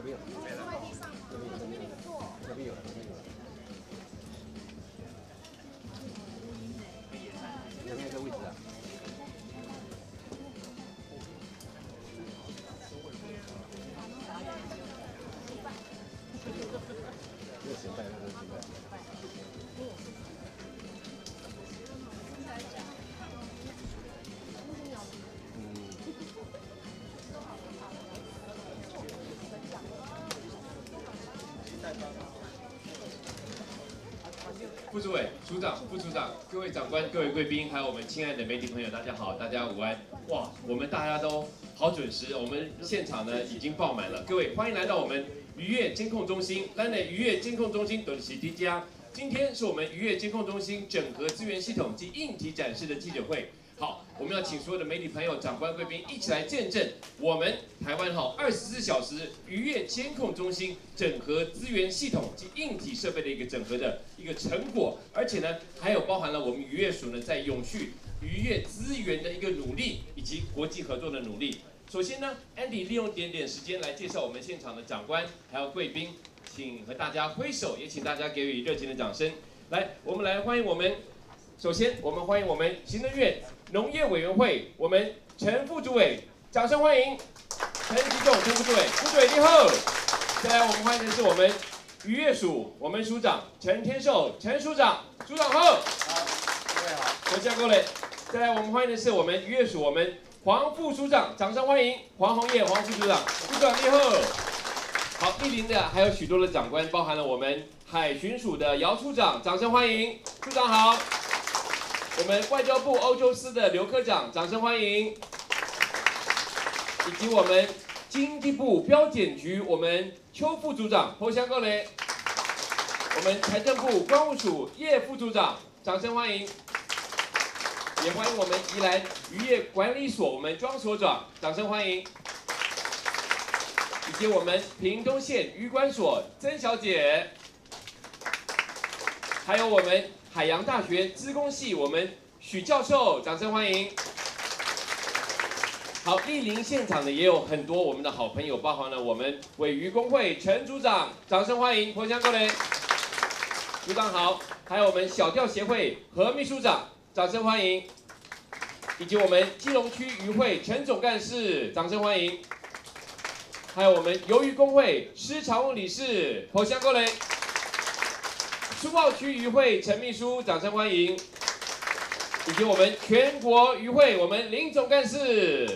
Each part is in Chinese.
边有，这边有，这边有。那边这个位置啊。这个鞋带，这个鞋带。 副主委、署长、副署长、各位长官、各位贵宾，还有我们亲爱的媒体朋友，大家好，大家午安！哇，我们大家都好准时，我们现场呢已经爆满了。各位欢迎来到我们渔业监控中心，咱的渔业监控中心都是 DJ。今天是我们渔业监控中心整合资源系统及硬体展示的记者会。好，我们要请所有的媒体朋友、长官、贵宾一起来见证我们台湾24小时渔业监控中心整合资源系统及硬体设备的一个整合的一个成果，而且呢，还有包含了我们渔业署呢在永续渔业资源的一个努力，以及国际合作的努力。首先呢 ，Andy 利用点时间来介绍我们现场的长官还有贵宾，请和大家挥手，也请大家给予热情的掌声。来，我们来欢迎我们。首先，我们欢迎我们行政院农业委员会我们陈副主委，掌声欢迎陈吉仲陈副主委，副主委你好。再来，我们欢迎的是我们渔业署我们署长陈天寿陈署长，署长好。好，各位好，我叫各位。再来，我们欢迎的是我们渔业署我们黄副署长，掌声欢迎黄宏业黄副署长，副署长你好。好，莅临的还有许多的长官，包含了我们海巡署的姚处长，掌声欢迎，处长好。我们外交部欧洲司的刘科长，掌声欢迎；以及我们经济部标检局我们邱副组长，侯香各雷；我们财政部关务署叶副组长，掌声欢迎；也欢迎我们宜兰渔业管理所我们庄所长，掌声欢迎；以及我们屏东县渔管所曾小姐，还有我们海洋大学资工系我们许教授，掌声欢迎。好，莅临现场的也有很多我们的好朋友，包含了我们尾渔工会陈组长，掌声欢迎，彭香各位。组长好，还有我们小钓协会何秘书长，掌声欢迎。以及我们基隆区渔会陈总干事，掌声欢迎。还有我们鱿鱼工会施常务理事，彭香各位。苏澳区渔会陈秘书，掌声欢迎；以及我们全国渔会我们林总干事，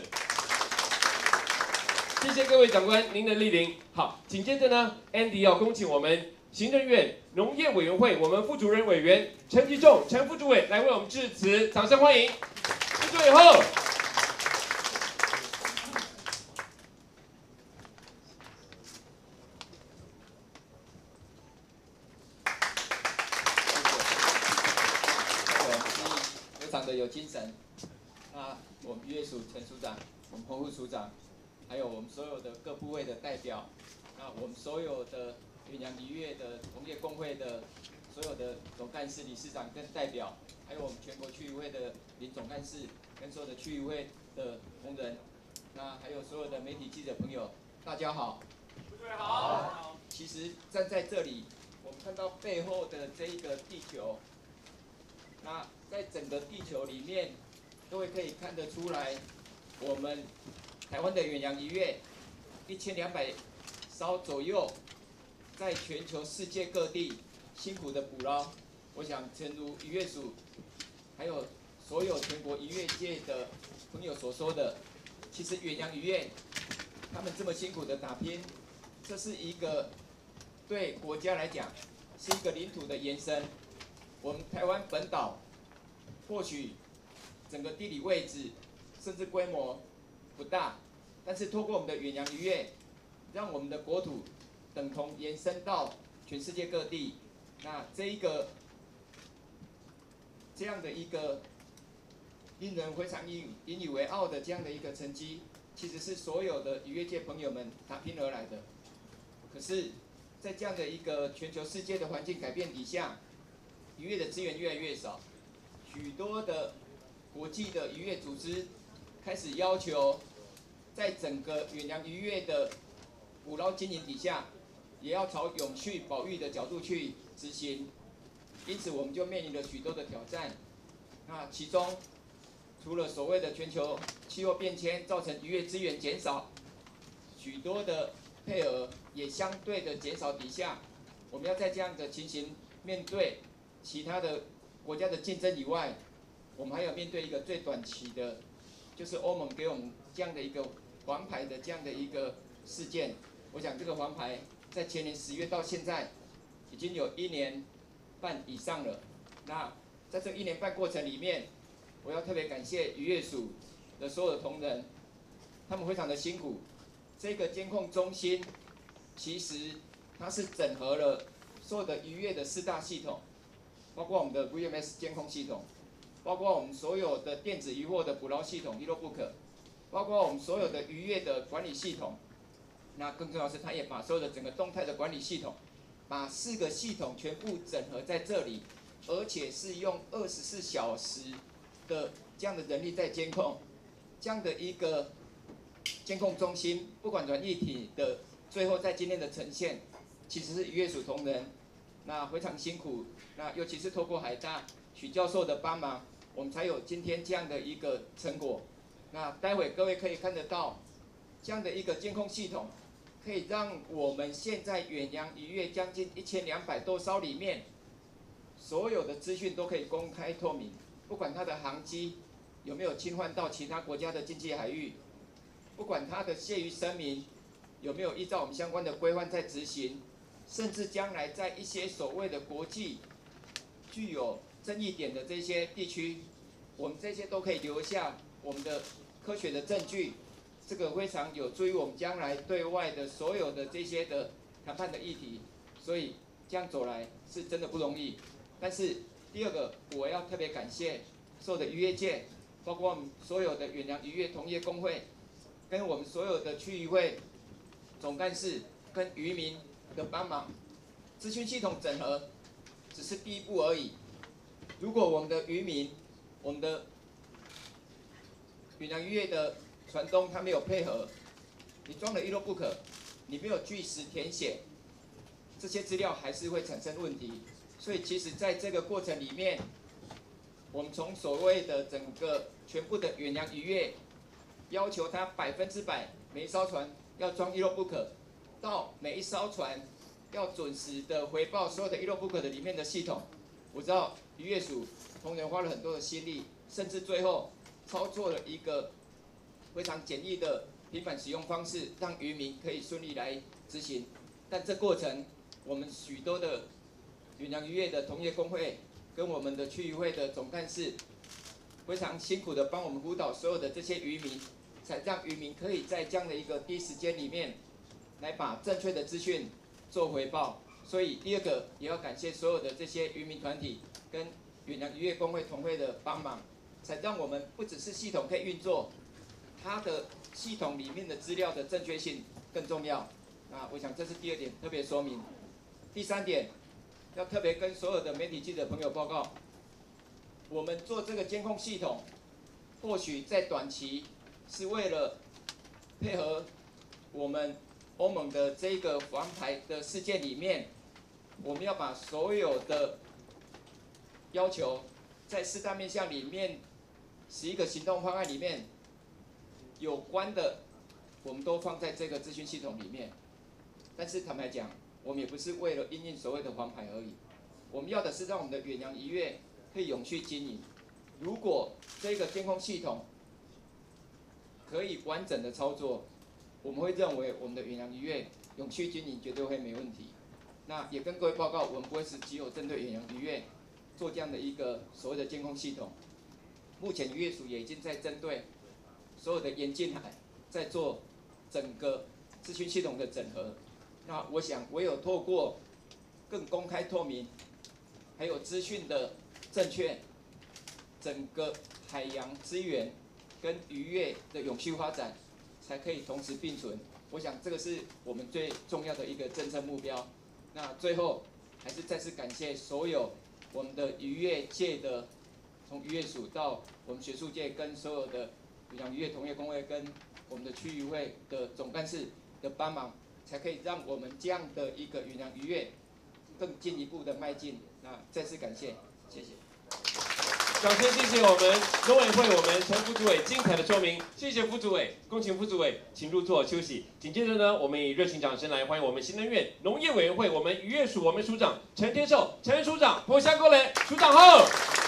谢谢各位长官您的莅临。好，紧接着呢 ，Andy 要恭请我们行政院农业委员会我们副主任委员陈吉仲陈副主委来为我们致辞，掌声欢迎。副主委后。 有精神，那我们渔业署陈署长，我们彭副署长，还有我们所有的各部位的代表，那我们所有的远洋渔业的同业工会的所有的总干事、理事长跟代表，还有我们全国区渔会的林总干事跟所有的区渔会的同仁，那还有所有的媒体记者朋友，大家好。各位好。其实站在这里，我们看到背后的这一个地球。那在整个地球里面，各位可以看得出来，我们台湾的远洋渔业1200艘左右，在全球世界各地辛苦的捕捞。我想，诚如渔业署，还有所有全国渔业界的朋友所说的，其实远洋渔业他们这么辛苦的打拼，这是一个对国家来讲是一个领土的延伸。我们台湾本岛或许整个地理位置甚至规模不大，但是透过我们的远洋渔业，让我们的国土等同延伸到全世界各地。那这样的一个令人非常引以为傲的这样的一个成绩，其实是所有的渔业界朋友们打拼而来的。可是，在这样的一个全球世界的环境改变底下，渔业的资源越来越少，许多的国际的渔业组织开始要求，在整个远洋渔业的捕捞经营底下，也要朝永续保育的角度去执行，因此我们就面临了许多的挑战。那其中，除了所谓的全球气候变迁造成渔业资源减少，许多的配额也相对的减少底下，我们要在这样的情形面对其他的国家的竞争以外，我们还要面对一个最短期的，就是欧盟给我们这样的一个黄牌的这样的一个事件。我想这个黄牌在前年10月到现在已经有1年半以上了。那在这1年半过程里面，我要特别感谢渔业署的所有的同仁，他们非常的辛苦。这个监控中心其实它是整合了所有的渔业的4大系统，包括我们的 VMS 监控系统，包括我们所有的电子渔获的捕捞系统 ELOBOOK， 包括我们所有的渔业的管理系统。那更重要的是，它也把所有的整个动态的管理系统，把4个系统全部整合在这里，而且是用24小时的这样的人力在监控，这样的一个监控中心，不管软硬体的最后在今天的呈现，其实是渔业署同仁，那非常辛苦，那尤其是透过海大许教授的帮忙，我们才有今天这样的一个成果。那待会各位可以看得到，这样的一个监控系统，可以让我们现在远洋渔业将近1200多艘里面，所有的资讯都可以公开透明，不管它的航机有没有侵犯到其他国家的经济海域，不管它的卸渔声明有没有依照我们相关的规范在执行，甚至将来在一些所谓的国际具有争议点的这些地区，我们这些都可以留下我们的科学的证据，这个非常有助于我们将来对外的所有的这些的谈判的议题，所以这样走来是真的不容易。但是第二个，我要特别感谢所有的渔业界，包括我们所有的远洋渔业同业工会，跟我们所有的区渔会总干事跟渔民的帮忙，资讯系统整合只是第一步而已。如果我们的渔民，我们的远洋渔业的船东他没有配合，你装了ELOBOOK，你没有据实填写，这些资料还是会产生问题。所以其实在这个过程里面，我们从所谓的整个全部的远洋渔业，要求它100%每一艘船要装ELOBOOK，到每一艘船要准时的回报所有的ELOBOOK的里面的系统。我知道渔业署同仁花了很多的心力，甚至最后操作了一个非常简易的平板使用方式，让渔民可以顺利来执行。但这过程，我们许多的远洋渔业的同业工会跟我们的区渔会的总干事，非常辛苦的帮我们辅导所有的这些渔民，才让渔民可以在这样的一个第一时间里面，来把正确的资讯做回报。所以第二个也要感谢所有的这些渔民团体跟远洋渔业工会同会的帮忙，才让我们不只是系统可以运作，它的系统里面的资料的正确性更重要。那我想这是第2点特别说明。第3点，要特别跟所有的媒体记者朋友报告，我们做这个监控系统，或许在短期是为了配合我们欧盟的这个黄牌的事件里面，我们要把所有的要求在4大面向里面11个行动方案里面有关的，我们都放在这个资讯系统里面。但是坦白讲，我们也不是为了因应所谓的黄牌而已，我们要的是让我们的远洋渔业可以永续经营。如果这个监控系统可以完整的操作，我们会认为我们的远洋渔业永续经营绝对会没问题。那也跟各位报告，我们不会是只有针对远洋渔业做这样的一个所谓的监控系统。目前渔业署也已经在针对所有的沿近海在做整个资讯系统的整合。那我想唯有透过更公开透明，还有资讯的正确，整个海洋资源跟渔业的永续发展才可以同时并存。我想这个是我们最重要的一个政策目标。那最后还是再次感谢所有我们的渔业界的，从渔业署到我们学术界跟所有的远洋渔业同业工会跟我们的区渔会的总干事的帮忙， 才可以让我们这样的一个云洋渔业更进一步的迈进。那再次感谢，谢谢。 掌声谢谢我们农委会我们陈副主委精彩的说明，谢谢副主委，恭请副主委请入座休息。紧接着呢，我们以热情掌声来欢迎我们行政院农业委员会我们渔业署我们署长陈天寿陈署长，拨下过来，署长好。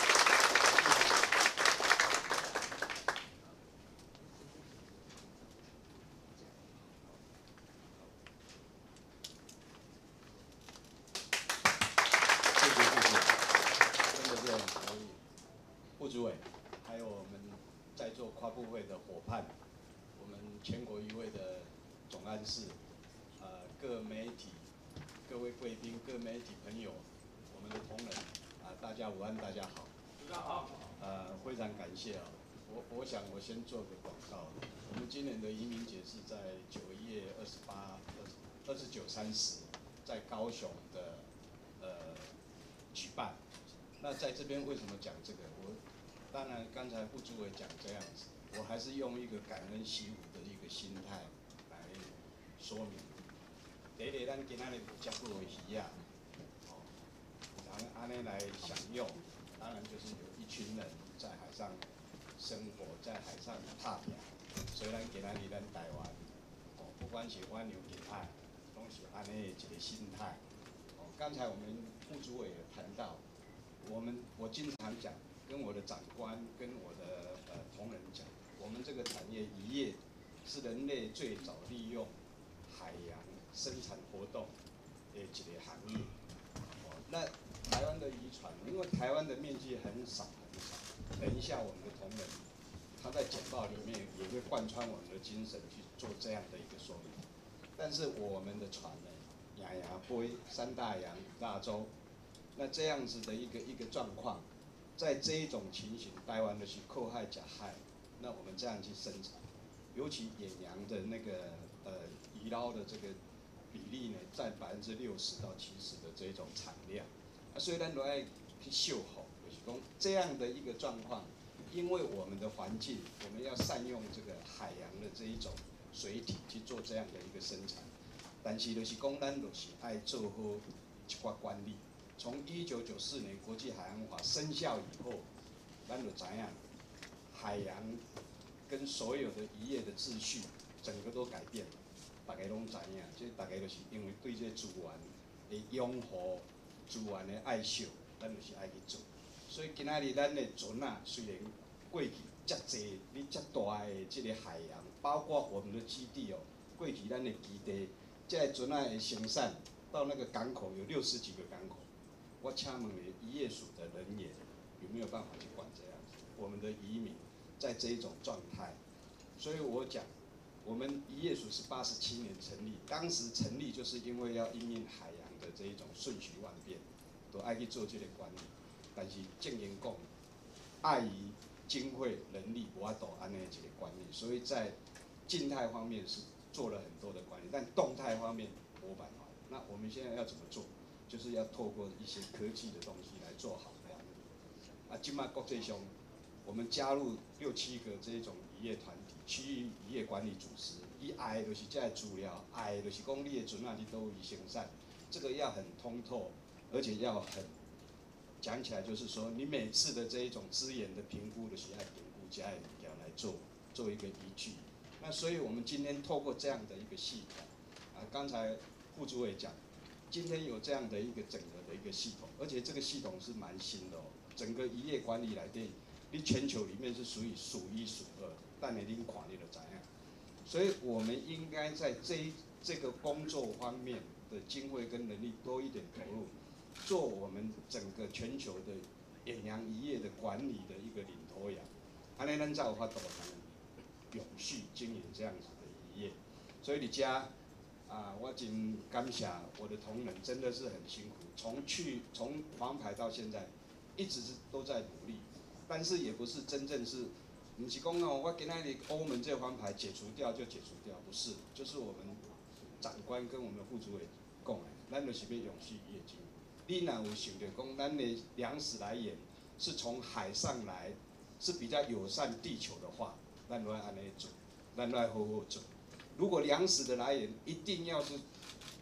副主委，还有我们在座跨部会的伙伴，我们全国渔会的总干事，各媒体、各位贵宾、各媒体朋友，我们的同仁，大家午安，大家好。 署长好。 非常感谢啊，我想我先做个广告，我们今年的移民节是在9月28、29、30，在高雄的举办。那在这边为什么讲这个？当然刚才副主委讲这样子，我还是用一个感恩惜福的一个心态来说明。第一，咱今仔日有这么多鱼啊，然后安尼来享用，当然就是有一群人在海上生活，在海上踏平。所以咱今仔日咱台湾，不管是湾牛近海，拢是安尼的一个心态。刚才我们副主委有谈到。我经常讲，跟我的长官、跟我的同仁讲，我们这个产业渔业是人类最早利用海洋生产活动的一个行业。那台湾的渔船，因为台湾的面积很少，等一下我们的同仁他在简报里面也会贯穿我们的精神去做这样的一个说明。但是我们的船呢，亚杯、三大洋、五大洲。那这样子的一个状况，在这一种情形，台湾的是扣害甲害，那我们这样去生产，尤其远洋的那个渔捞的这个比例呢，占60%到70%的这种产量，所以咱都要去修好，就是讲这样的一个状况，因为我们的环境，我们要善用这个海洋的这一种水体去做这样的一个生产，但是就是讲咱就是爱做好一寡管理。从1994年国际海洋法生效以后，咱就知影海洋跟所有的渔业的秩序，整个都改变了。大家拢知影，这大家就是因为对这资源的拥护、资源的爱惜，咱就是爱去做。所以今仔日咱的船啊，虽然过去遮济、你遮大的这个海洋，包括我们的基地哦，过去咱的基地，这个船啊的生产到那个港口有60几个港口。我请问渔业署的人员有没有办法去管这样子？我们的渔民在这一种状态，所以我讲，我们渔业署是87年成立，当时成立就是因为要因应海洋的这一种瞬息万变，都爱去做这个管理。但是正经讲，碍于经费、人力，无法度安尼一个管理，所以在静态方面是做了很多的管理，但动态方面没办法。那我们现在要怎么做？就是要透过一些科技的东西来做好管理。今麦国际上，我们加入6、7个这种渔业团体、区域渔业管理组织，伊爱的就是这资料，爱的就是讲你的船啊，你都有生产，这个要很通透，而且要很讲起来就是说，你每次的这一种资源的评估的是爱评估加物件来做一个依据。那所以我们今天透过这样的一个系统，刚才副主委讲。今天有这样的一个整个的一个系统，而且这个系统是蛮新的哦。整个渔业管理来对，你全球里面是属于数1数2，但你恁看你就知影。所以我们应该在这个工作方面的经费跟能力多一点投入，做我们整个全球的远洋渔业的管理的一个领头羊。安尼咱才有法度永续经营这样子的渔业。所以你家。我真感谢我的同仁，真的是很辛苦。从黄牌到现在，一直都在努力，但是也不是真正是，不是讲哦，我今仔日欧盟这黄牌解除掉就解除掉，不是，就是我们长官跟我们副主委讲的，咱就是要永续渔业经营。你若有想到讲，咱的粮食来源是从海上来，是比较友善地球的话，咱就要安尼做，咱就要好好做。如果粮食的来源一定要是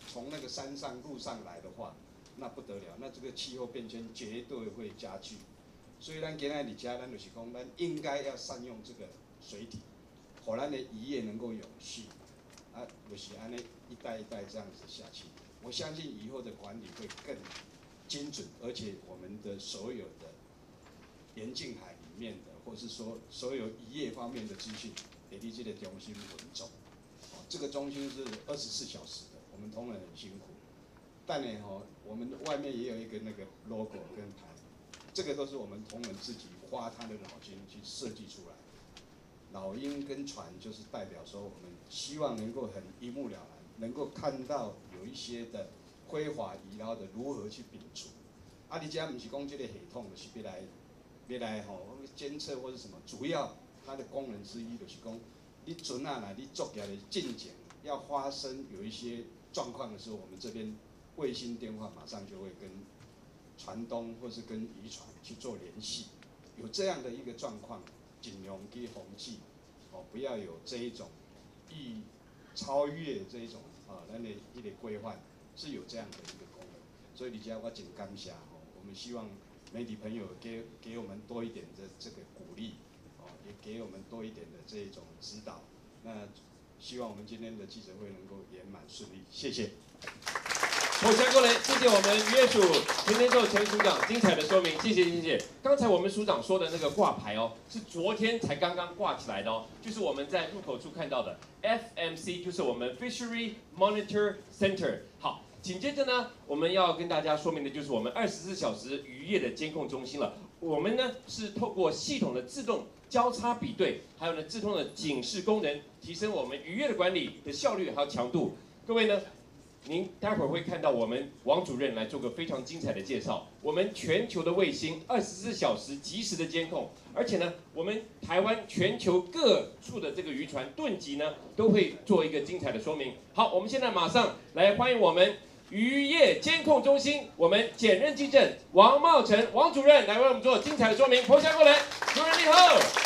从那个山上路上来的话，那不得了，那这个气候变迁绝对会加剧。所以咱今仔日家，咱就是讲，咱应该要善用这个水体，让咱的渔业能够永续。啊，就是安尼一代一代这样子下去，我相信以后的管理会更精准，而且我们的所有的沿近海里面的，或是说所有渔业方面的资讯，给你这个中心稳重。这个中心是24小时的，我们同仁很辛苦。但呢，我们外面也有一个那个 logo 跟牌，这个都是我们同仁自己花他的脑筋去设计出来。老鹰跟船就是代表说，我们希望能够很一目了然，能够看到有一些的挥华遗捞的如何去摒除。啊，你家不是讲这个系统就是要来监测或是什么，主要它的功能之一就是讲，你船啊，你作业的进程要发生有一些状况的时候，我们这边卫星电话马上就会跟船东或是跟渔船去做联系，有这样的一个状况。尽量去防止，不要有这一种超越这一种咱的一个规范，是有这样的一个功能。所以，我很感谢我们希望媒体朋友给我们多一点的这个鼓励，也给我们多一点的这一种指导。那希望我们今天的记者会能够圆满顺利，谢谢。 侯祥过来，谢谢我们渔业署陈天寿陈署长精彩的说明，谢谢。刚才我们署长说的那个挂牌是昨天才刚刚挂起来的就是我们在入口处看到的 FMC， 就是我们 Fishery Monitor Center。好，紧接着呢，我们要跟大家说明的就是我们24小时渔业的监控中心了。我们呢是透过系统的自动交叉比对，还有呢自动的警示功能，提升我们渔业的管理的效率还有强度。各位呢，您待会儿会看到我们王主任来做个非常精彩的介绍。我们全球的卫星24小时及时的监控，而且呢，我们台湾全球各处的这个渔船盾级呢，都会做一个精彩的说明。好，我们现在马上来欢迎我们渔业监控中心我们检任技正王茂成王主任来为我们做精彩的说明。侯祥过来，主任你好。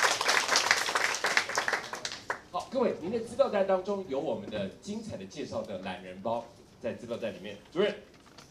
好，各位，您的资料袋当中有我们的精彩的介绍的懒人包，在资料袋里面。主任，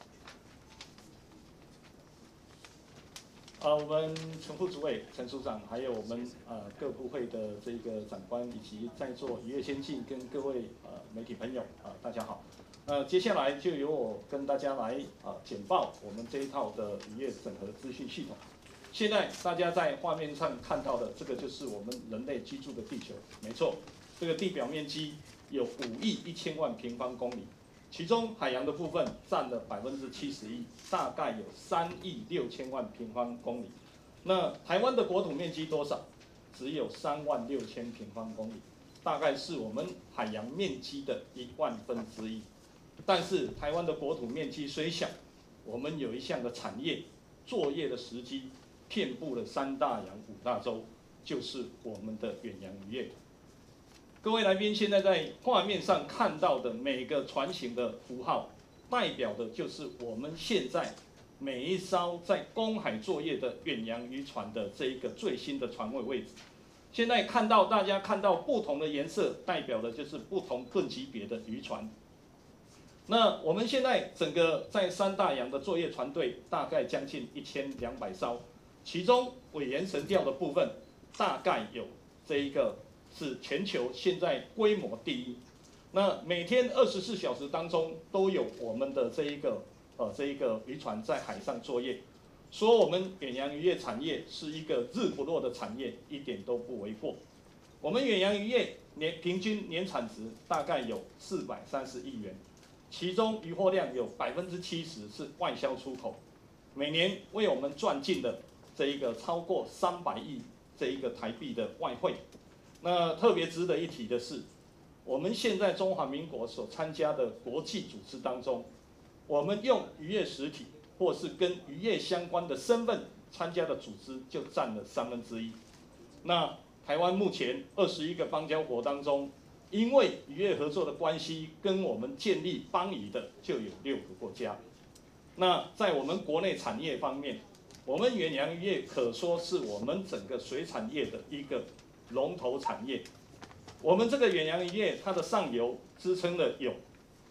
我们陈副主委、陈署长，还有我们各部会的这个长官，以及在座渔业先进跟各位媒体朋友大家好。接下来就由我跟大家来简报我们这一套的渔业整合资讯系统。现在大家在画面上看到的这个就是我们人类居住的地球，没错，这个地表面积有5亿1000万平方公里，其中海洋的部分占了71%，大概有3亿6000万平方公里。那台湾的国土面积多少？只有3万6000平方公里，大概是我们海洋面积的1/1000。但是台湾的国土面积虽小，我们有一项的产业作业的时机遍布了3大洋5大洲，就是我们的远洋渔业。各位来宾现在在画面上看到的每个船型的符号，代表的就是我们现在每一艘在公海作业的远洋渔船的这一个最新的船位位置。现在大家看到不同的颜色，代表的就是不同吨级别的渔船。那我们现在整个在3大洋的作业船队大概将近1200艘，其中尾岩神钓的部分大概有这一个是全球现在规模第一。那每天24小时当中都有我们的这一个渔船在海上作业，说我们远洋渔业产业是一个日不落的产业，一点都不为过。我们远洋渔业平均年产值大概有430亿元。其中渔获量有70%是外销出口，每年为我们赚进的这一个超过300亿这一个台币的外汇。那特别值得一提的是，我们现在中华民国所参加的国际组织当中，我们用渔业实体或是跟渔业相关的身份参加的组织就占了1/3。那台湾目前21个邦交国当中，因为渔业合作的关系，跟我们建立邦谊的就有6个国家。那在我们国内产业方面，我们远洋渔业可说是我们整个水产业的一个龙头产业。我们这个远洋渔业，它的上游支撑的有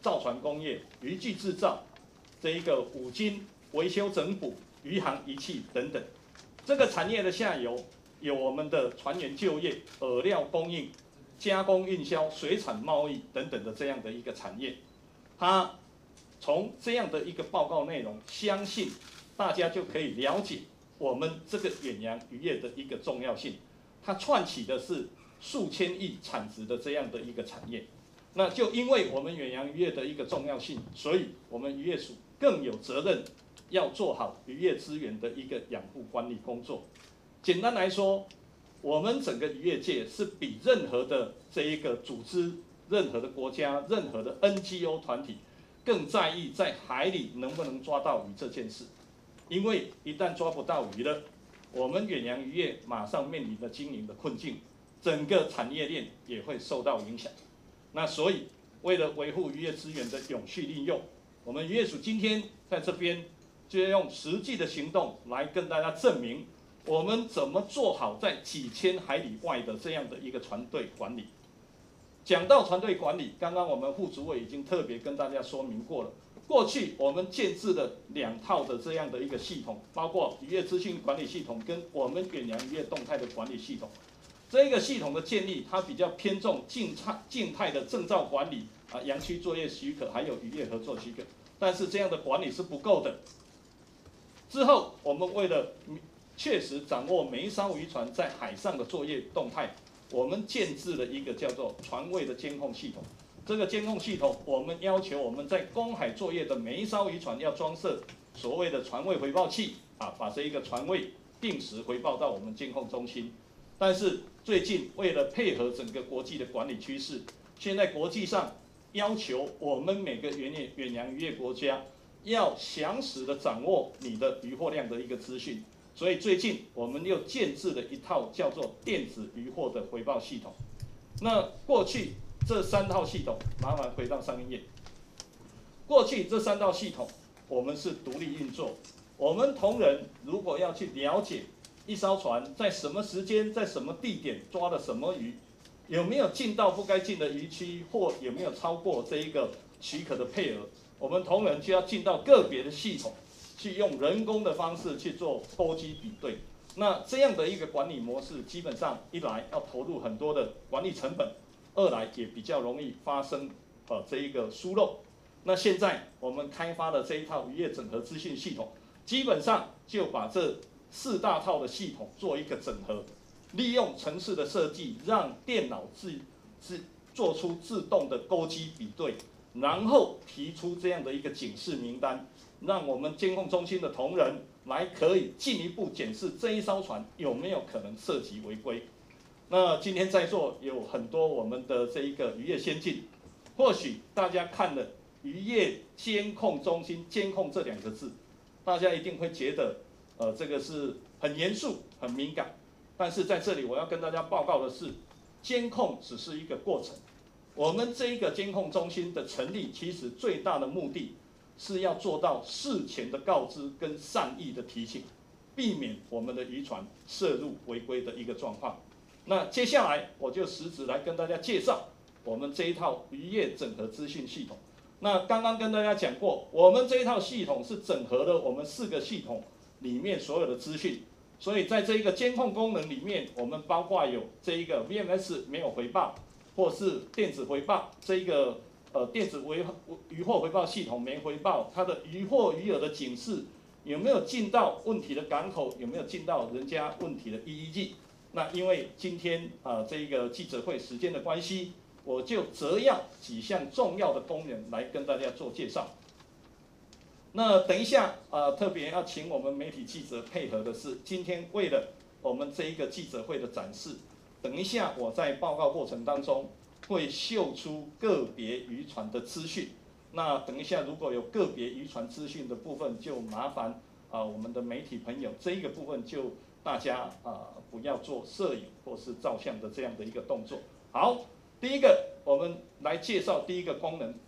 造船工业、渔具制造、这一个五金维修整补、渔航仪器等等。这个产业的下游有我们的船员就业、饵料供应、加工运销、水产贸易等等的这样的一个产业。它从这样的一个报告内容，相信大家就可以了解我们这个远洋渔业的一个重要性。它串起的是数千亿产值的这样的一个产业。那就因为我们远洋渔业的一个重要性，所以我们渔业署更有责任要做好渔业资源的一个养护管理工作。简单来说，我们整个渔业界是比任何的这一个组织、任何的国家、任何的 NGO 团体更在意在海里能不能抓到鱼这件事。因为一旦抓不到鱼了，我们远洋渔业马上面临的经营的困境，整个产业链也会受到影响。那所以，为了维护渔业资源的永续利用，我们渔业署今天在这边就要用实际的行动来跟大家证明，我们怎么做好在几千海里外的这样的一个船队管理。讲到船队管理，刚刚我们副主委已经特别跟大家说明过了。过去我们建制了2套的这样的一个系统，包括渔业资讯管理系统跟我们远洋渔业动态的管理系统。这个系统的建立，它比较偏重静态的证照管理啊，洋区作业许可，还有渔业合作许可。但是这样的管理是不够的。之后，我们为了确实掌握每一艘渔船在海上的作业动态，我们建制了一个叫做船位的监控系统。这个监控系统，我们要求我们在公海作业的每一艘渔船要装设所谓的船位回报器啊，把这一个船位定时回报到我们监控中心。但是最近为了配合整个国际的管理趋势，现在国际上要求我们每个远洋渔业国家要详实的掌握你的渔获量的一个资讯，所以最近我们又建制了一套叫做电子渔获的回报系统。那过去这3套系统，麻烦回到上一页。过去这3套系统我们是独立运作，我们同仁如果要去了解一艘船在什么时间、在什么地点抓了什么鱼，有没有进到不该进的渔区，或有没有超过这一个许可的配额，我们同仁就要进到个别的系统，去用人工的方式去做勾稽比对。那这样的一个管理模式，基本上一来要投入很多的管理成本，二来也比较容易发生这一个疏漏。那现在我们开发的这一套渔业整合资讯系统，基本上就把这4大套的系统做一个整合，利用程式的设计，让电脑做出自动的勾稽比对，然后提出这样的一个警示名单，让我们监控中心的同仁来可以进一步检视这一艘船有没有可能涉及违规。那今天在座有很多我们的这一个渔业先进，或许大家看了渔业监控中心监控这2个字，大家一定会觉得这个是很严肃、很敏感。但是在这里我要跟大家报告的是，监控只是一个过程。我们这一个监控中心的成立，其实最大的目的是要做到事前的告知跟善意的提醒，避免我们的渔船涉入违规的一个状况。那接下来我就实质来跟大家介绍我们这一套渔业整合资讯系统。那刚刚跟大家讲过，我们这一套系统是整合了我们4个系统里面所有的资讯，所以在这一个监控功能里面，我们包括有这一个 VMS 没有回报，或是电子回报，这一个电子渔获回报系统没回报，它的渔获余额的警示有没有进到问题的港口，有没有进到人家问题的EEG。那因为今天这一个记者会时间的关系，我就择要几项重要的功能来跟大家做介绍。那等一下特别要请我们媒体记者配合的是，今天为了我们这一个记者会的展示，等一下我在报告过程当中会秀出个别渔船的资讯。那等一下如果有个别渔船资讯的部分，就麻烦我们的媒体朋友这一个部分就大家不要做摄影或是照相的这样的一个动作。好，第一个我们来介绍第一个功能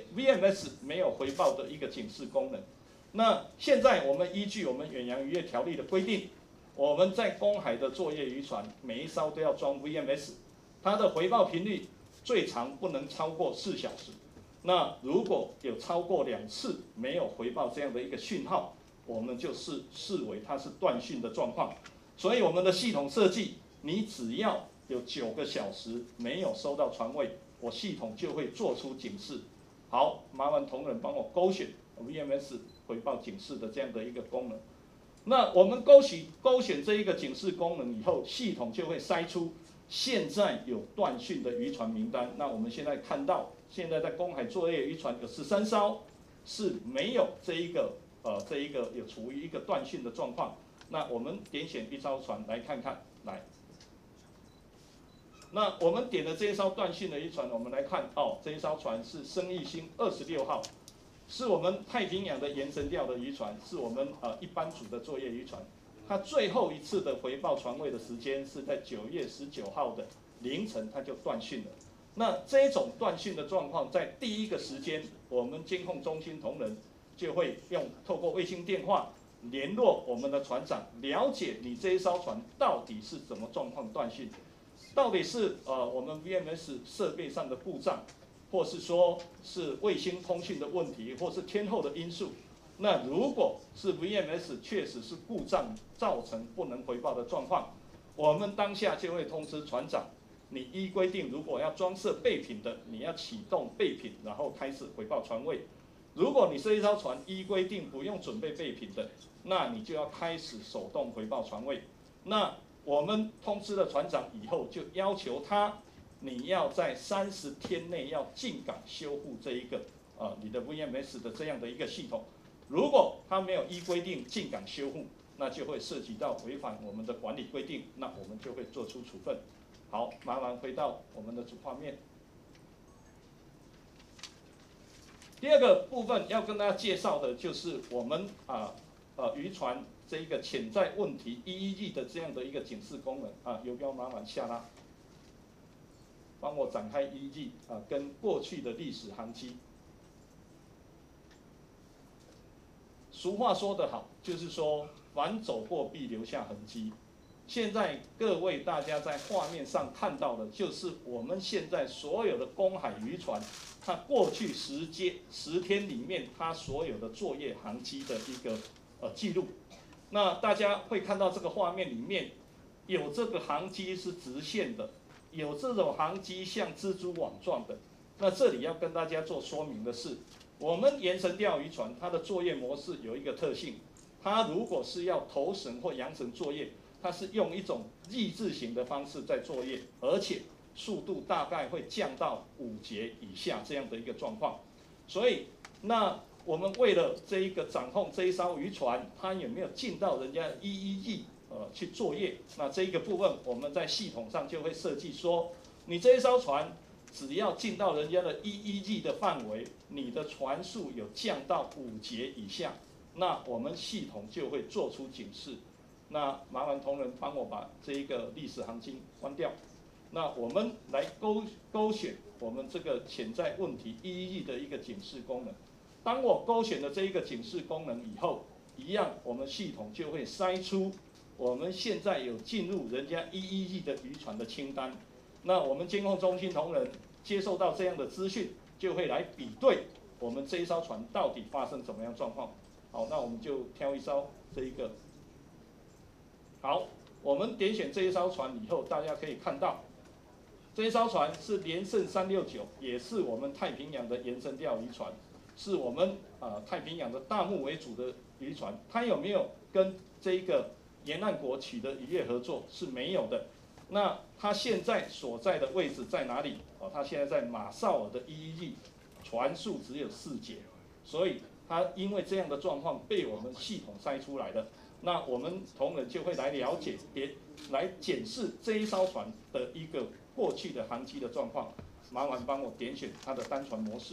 VMS 没有回报的一个警示功能。那现在我们依据我们远洋渔业条例的规定，我们在公海的作业渔船每一艘都要装 VMS， 它的回报频率最长不能超过4小时。 那如果有超过2次没有回报这样的一个讯号，我们就视为它是断讯的状况。所以我们的系统设计，你只要有9个小时没有收到传位，我系统就会做出警示。好，麻烦同仁帮我勾选 VMS 回报警示的这样的一个功能。那我们勾选这一个警示功能以后，系统就会筛出现在有断讯的渔船名单。那我们现在看到，现在在公海作业渔船有13艘是没有这一个有处于一个断讯的状况。那我们点选一艘船来看看，来。那我们点的这一艘断讯的渔船，我们来看这一艘船是生意星26号，是我们太平洋的延绳钓的渔船，是我们一般组的作业渔船。它最后一次的回报船位的时间是在9月19号的凌晨，它就断讯了。那这种断讯的状况，在第一个时间，我们监控中心同仁就会透过卫星电话联络我们的船长，了解你这一艘船到底是什么状况断讯。到底是我们 VMS 设备上的故障，或是说是卫星通讯的问题，或是天候的因素。那如果是 VMS 确实是故障造成不能回报的状况，我们当下就会通知船长，你依规定如果要装设备品的，你要启动备品，然后开始回报船位。如果你这一艘船依规定不用准备备品的，那你就要开始手动回报船位。那我们通知了船长以后，就要求他，你要在30天内要进港修复这一个你的 VMS 的这样的一个系统。如果他没有依规定进港修复，那就会涉及到违反我们的管理规定，那我们就会做出处分。好，麻烦回到我们的主画面。第二个部分要跟大家介绍的就是我们渔船这一个潜在问题 EEG 的这样的一个警示功能游标麻烦下拉，帮我展开 EEG 跟过去的历史航机。俗话说得好，就是说凡走过必留下痕迹。现在各位大家在画面上看到的，就是我们现在所有的公海渔船，它过去10天里面它所有的作业航机的一个记录。那大家会看到这个画面里面，有这个航机是直线的，有这种航机像蜘蛛网状的。那这里要跟大家做说明的是，我们延绳钓鱼船它的作业模式有一个特性，它如果是要投绳或扬绳作业，它是用一种日字形的方式在作业，而且速度大概会降到5节以下这样的一个状况。所以，那我们为了这一个掌控这一艘渔船，它有没有进到人家 EEG 去作业，那这一个部分我们在系统上就会设计说，你这一艘船只要进到人家的 EEG 的范围，你的船速有降到5节以下，那我们系统就会做出警示。那麻烦同仁帮我把这一个历史航经关掉。那我们来勾选我们这个潜在问题 EEG 的一个警示功能。当我勾选了这一个警示功能以后，一样我们系统就会筛出我们现在有进入人家 EEG 的渔船的清单。那我们监控中心同仁接受到这样的资讯，就会来比对我们这一艘船到底发生怎么样状况。好，那我们就挑一艘这一个。好，我们点选这一艘船以后，大家可以看到，这一艘船是连胜369，也是我们太平洋的延绳钓渔船，是我们太平洋的大目为主的渔船。它有没有跟这一个沿岸国取得渔业合作？是没有的。那它现在所在的位置在哪里？它现在在马绍尔的EEG，船速只有4节，所以它因为这样的状况被我们系统筛出来的。那我们同仁就会来了解，来检视这一艘船的一个过去的航机的状况。麻烦帮我点选它的单船模式。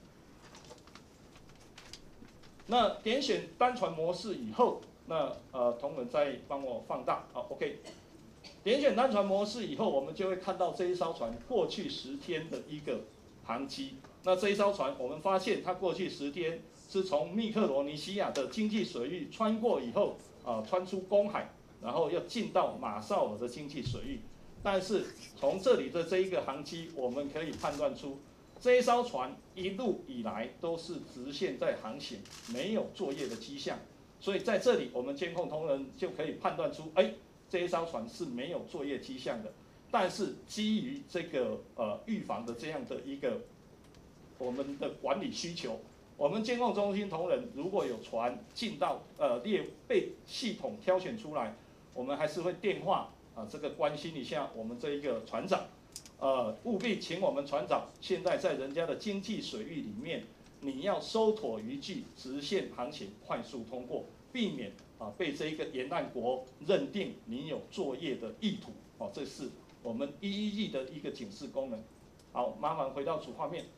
那点选单船模式以后，那同仁再帮我放大，好 ，OK。点选单船模式以后，我们就会看到这一艘船过去10天的一个航机。那这一艘船，我们发现它过去10天是从密克罗尼西亚的经济水域穿过以后，穿出公海，然后要进到马绍尔的经济水域。但是从这里的这一个航机，我们可以判断出， 这一艘船一路以来都是直线在航行，没有作业的迹象，所以在这里我们监控同仁就可以判断出，这一艘船是没有作业迹象的。但是基于这个预防的这样的一个我们的管理需求，我们监控中心同仁如果有船进到被系统挑选出来，我们还是会电话这个关心一下我们这一个船长，务必请我们船长现在在人家的经济水域里面，你要收妥渔具，直线航行，快速通过，避免被这一个沿岸国认定你有作业的意图，这是我们111的一个警示功能。好，麻烦回到主画面。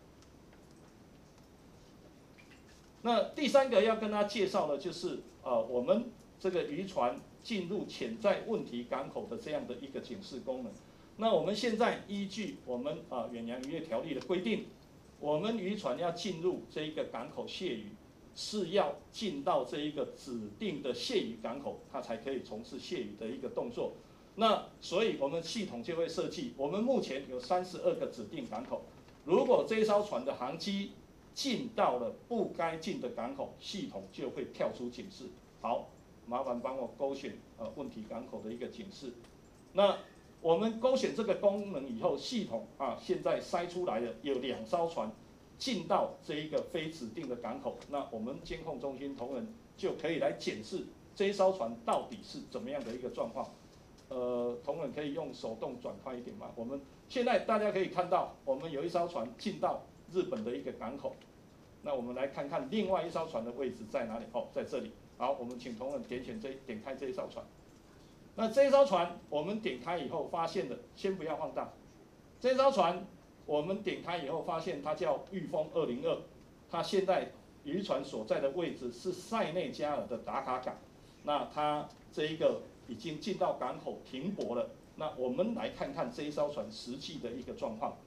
那第3个要跟大家介绍的就是我们这个渔船进入潜在问题港口的这样的一个警示功能。那我们现在依据我们远洋渔业条例的规定，我们渔船要进入这一个港口卸渔，是要进到这一个指定的卸渔港口，它才可以从事卸渔的一个动作。那所以我们系统就会设计，我们目前有32个指定港口，如果这一艘船的航机进到了不该进的港口，系统就会跳出警示。好，麻烦帮我勾选问题港口的一个警示。那我们勾选这个功能以后，系统现在筛出来的有2艘船进到这一个非指定的港口，那我们监控中心同仁就可以来检视这一艘船到底是怎么样的一个状况。同仁可以用手动转快一点吗？我们现在大家可以看到，我们有一艘船进到日本的一个港口。那我们来看看另外一艘船的位置在哪里？在这里。好，我们请同仁点开这一艘船。那这一艘船我们点开以后发现的，先不要放大。这艘船我们点开以后发现它叫御风202，它现在渔船所在的位置是塞内加尔的达卡港。那它这一个已经进到港口停泊了。那我们来看看这一艘船实际的一个状况。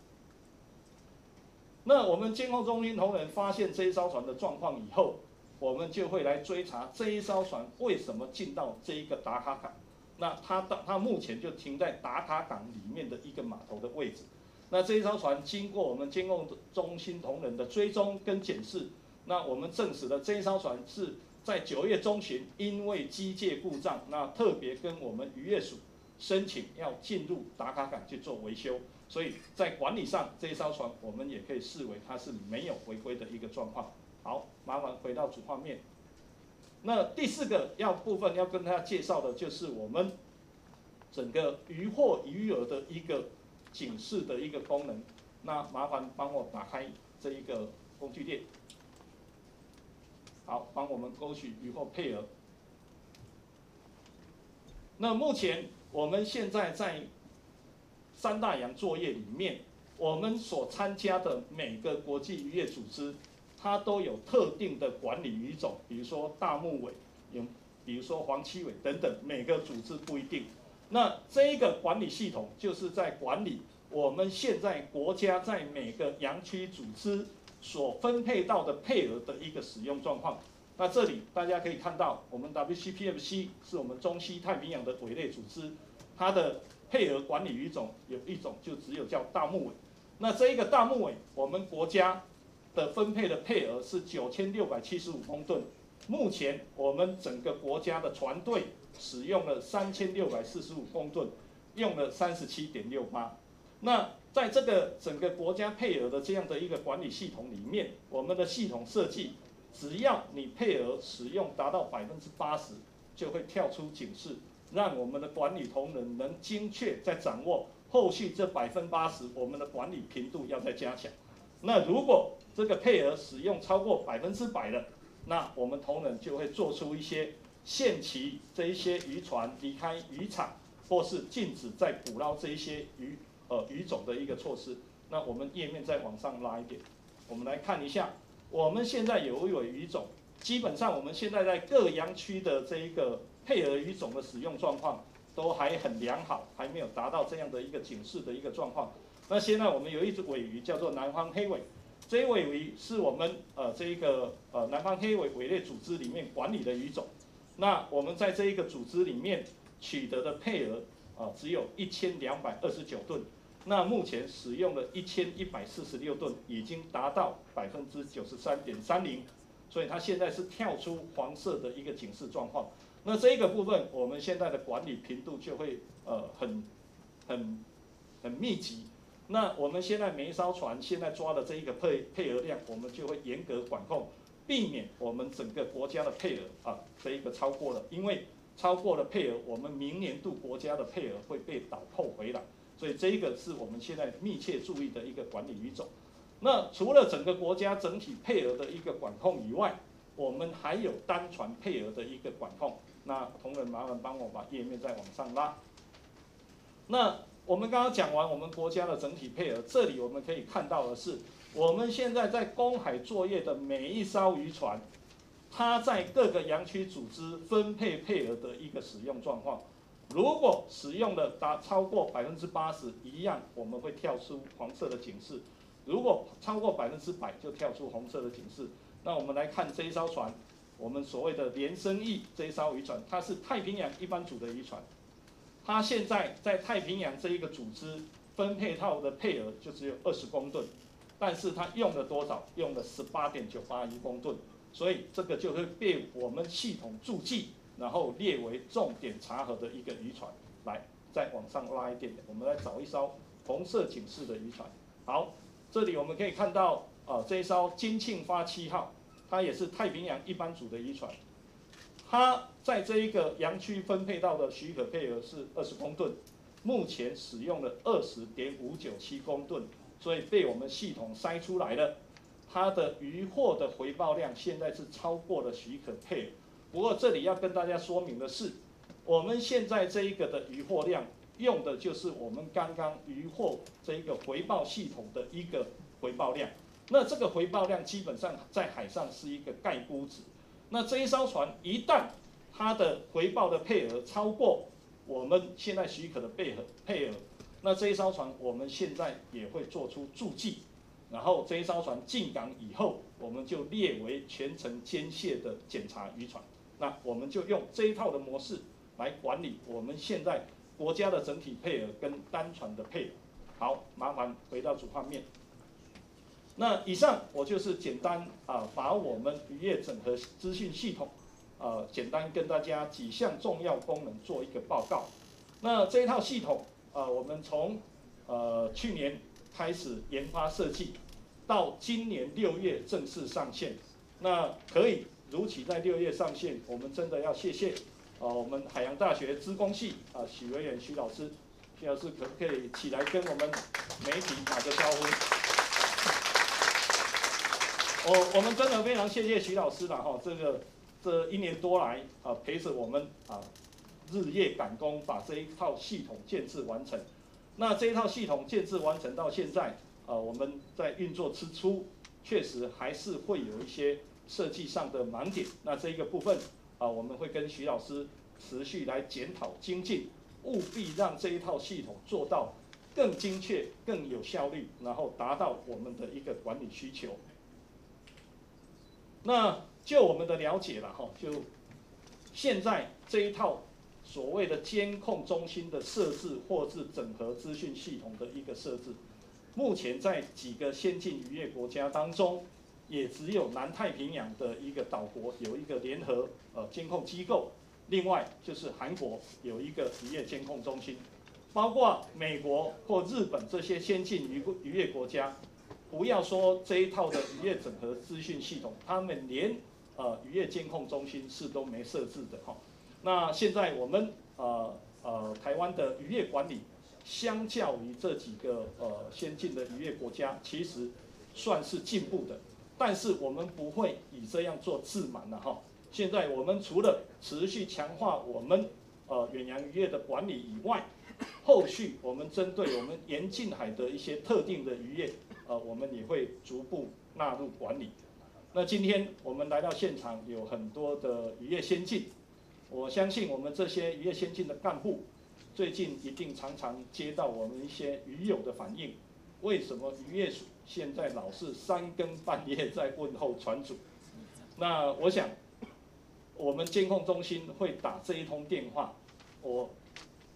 那我们监控中心同仁发现这一艘船的状况以后，我们就会来追查这一艘船为什么进到这一个达卡港。那它目前就停在达卡港里面的一个码头的位置。那这一艘船经过我们监控中心同仁的追踪跟检视，那我们证实了这一艘船是在9月中旬因为机械故障，那特别跟我们渔业署申请要进入达卡港去做维修。所以在管理上，这一艘船我们也可以视为它是没有违规的一个状况。好，麻烦回到主画面。那第4个部分要跟大家介绍的就是我们整个渔获余额的一个警示的一个功能。那麻烦帮我打开这一个工具列。好，帮我们勾取渔获配额。那目前我们现在在3大洋作业里面，我们所参加的每个国际渔业组织，它都有特定的管理鱼种，比如说大目尾，比如说黄鳍尾等等，每个组织不一定。那这一个管理系统就是在管理我们现在国家在每个洋区组织所分配到的配额的一个使用状况。那这里大家可以看到，我们 WCPFC 是我们中西太平洋的尾类组织，它的配额管理鱼种有一种就只有叫大目尾。那这一个大目尾，我们国家的分配的配额是9675公吨。目前我们整个国家的船队使用了3645公吨，用了37.68。那在这个整个国家配额的这样的一个管理系统里面，我们的系统设计，只要你配额使用达到80%，就会跳出警示，让我们的管理同仁能精确在掌握后续这80%，我们的管理频度要再加强。那如果这个配额使用超过100%了，那我们同仁就会做出一些限期这一些渔船离开渔场，或是禁止再捕捞这一些鱼种的一个措施。那我们页面再往上拉一点，我们来看一下，我们现在有鱼种，基本上我们现在在各洋区的这一个配额鱼种的使用状况都还很良好，还没有达到这样的一个警示的一个状况。那现在我们有一只尾鱼叫做南方黑尾，这一尾鱼是我们南方黑尾尾类组织里面管理的鱼种。那我们在这一个组织里面取得的配额只有1229吨， 那目前使用了1146吨，已经达到93.30%，所以它现在是跳出黄色的一个警示状况。那这一个部分，我们现在的管理频度就会很密集。那我们现在每一艘船现在抓的这一个配额量，我们就会严格管控，避免我们整个国家的配额这一个超过了，因为超过了配额，我们明年度国家的配额会被倒扣回来，所以这一个是我们现在密切注意的一个管理语种。那除了整个国家整体配额的一个管控以外，我们还有单船配额的一个管控。那同仁麻烦帮我把页面再往上拉。那我们刚刚讲完我们国家的整体配额，这里我们可以看到的是，我们现在在公海作业的每一艘渔船，它在各个洋区组织分配配额的一个使用状况。如果使用的超过80%，一样我们会跳出黄色的警示；如果超过100%，就跳出红色的警示。那我们来看这一艘船，我们所谓的连生义这一艘渔船，它是太平洋一般组的渔船。它现在在太平洋这一个组织分配到的配额就只有20公吨，但是它用了多少？用了18.981公吨，所以这个就会被我们系统注记，然后列为重点查核的一个渔船。来，再往上拉一点点，我们来找一艘红色警示的渔船。好，这里我们可以看到这一艘金庆发7号，它也是太平洋一般组的渔船。它在这一个洋区分配到的许可配额是20公吨，目前使用了20.597公吨，所以被我们系统筛出来了。它的渔获的回报量现在是超过了许可配额。不过这里要跟大家说明的是，我们现在这一个的渔获量用的就是我们刚刚渔获这一个回报系统的一个回报量。那这个回报量基本上在海上是一个概估值。那这一艘船一旦它的回报的配额超过我们现在许可的配额，那这一艘船我们现在也会做出注记，然后这一艘船进港以后，我们就列为全程监卸的检查渔船。那我们就用这一套的模式来管理我们现在国家的整体配额跟单船的配额。好，麻烦回到主画面。那以上我就是简单把我们渔业整合资讯系统简单跟大家几项重要功能做一个报告。那这一套系统我们从去年开始研发设计，到今年6月正式上线。那可以如期在6月上线，我们真的要谢谢我们海洋大学资工系许维远许老师，许老师可不可以起来跟我们媒体打个招呼？我们真的非常谢谢许老师了这1年多来陪着我们日夜赶工，把这一套系统建制完成。那这一套系统建制完成到现在我们在运作之初，确实还是会有一些设计上的盲点。那这一个部分我们会跟许老师持续来检讨精进，务必让这一套系统做到更精确、更有效率，然后达到我们的一个管理需求。那就我们的了解了就现在这一套所谓的监控中心的设置，或是整合资讯系统的一个设置，目前在几个先进渔业国家当中，也只有南太平洋的一个岛国有一个联合监控机构，另外就是韩国有一个渔业监控中心，包括美国或日本这些先进渔业国家。不要说这一套的渔业整合资讯系统，他们连渔业监控中心是都没设置的那现在我们台湾的渔业管理，相较于这几个先进的渔业国家，其实算是进步的。但是我们不会以这样做自满了现在我们除了持续强化我们远洋渔业的管理以外，后续我们针对我们沿近海的一些特定的渔业。我们也会逐步纳入管理。那今天我们来到现场，有很多的渔业先进，我相信我们这些渔业先进的干部，最近一定常常接到我们一些渔友的反映，为什么渔业署现在老是3更半夜在问候船主？那我想，我们监控中心会打这一通电话，我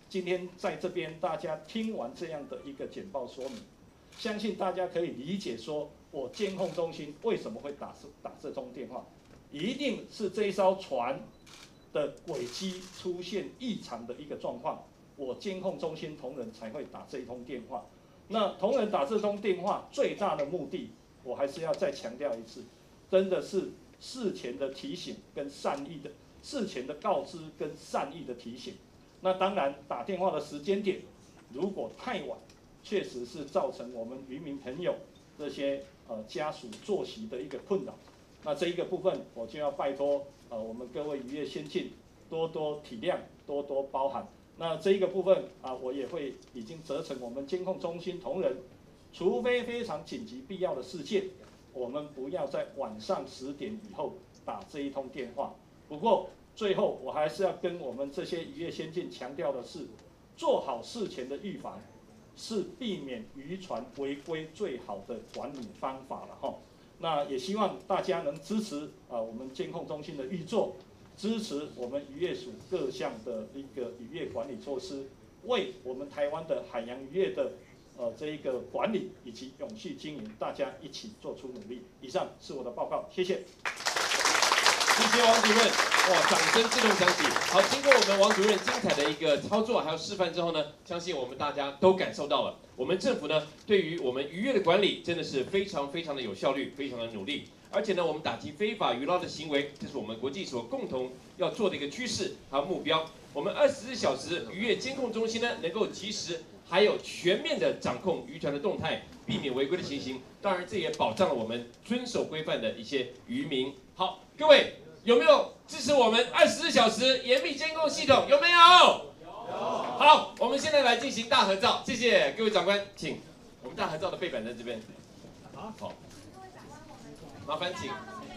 今天在这边大家听完这样的一个简报说明，相信大家可以理解说，我监控中心为什么会打这通电话，一定是这一艘船的轨迹出现异常的一个状况，我监控中心同仁才会打这一通电话。那同仁打这通电话最大的目的，我还是要再强调一次，真的是事前的提醒跟善意的事前的告知跟善意的提醒。那当然打电话的时间点如果太晚，确实是造成我们渔民朋友这些家属作息的一个困扰。那这一个部分我就要拜托我们各位渔业先进多多体谅，多多包涵。那这一个部分我也会已经责成我们监控中心同仁，除非非常紧急必要的事件，我们不要在晚上10点以后打这一通电话。不过最后我还是要跟我们这些渔业先进强调的是，做好事前的预防，是避免渔船违规最好的管理方法了哈。那也希望大家能支持我们监控中心的运作，支持我们渔业署各项的一个渔业管理措施，为我们台湾的海洋渔业的这一个管理以及永续经营，大家一起做出努力。以上是我的报告，谢谢。 谢谢王主任，哇，掌声自动响起。好，经过我们王主任精彩的一个操作还有示范之后呢，相信我们大家都感受到了，我们政府呢对于我们渔业的管理真的是非常的有效率，非常的努力。而且呢，我们打击非法渔捞的行为，这是我们国际所共同要做的一个趋势还有目标。我们24小时渔业监控中心呢，能够及时还有全面的掌控渔船的动态，避免违规的情形。当然，这也保障了我们遵守规范的一些渔民。好，各位有没有支持我们24小时严密监控系统？有没有？有。好，我们现在来进行大合照，谢谢各位长官，请我们大合照的背板在这边。好。麻烦请。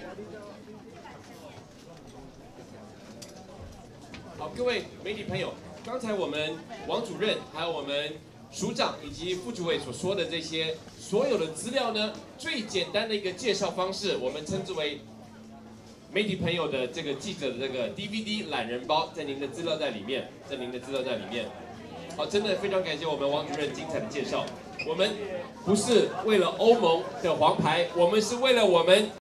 好，各位媒体朋友，刚才我们王主任还有我们署长以及副主委所说的这些所有的资料呢，最简单的一个介绍方式，我们称之为媒体朋友的这个记者的这个 DVD 懒人包，在您的资料袋里面，好，真的非常感谢我们王主任精彩的介绍。我们不是为了欧盟的黄牌，我们是为了我们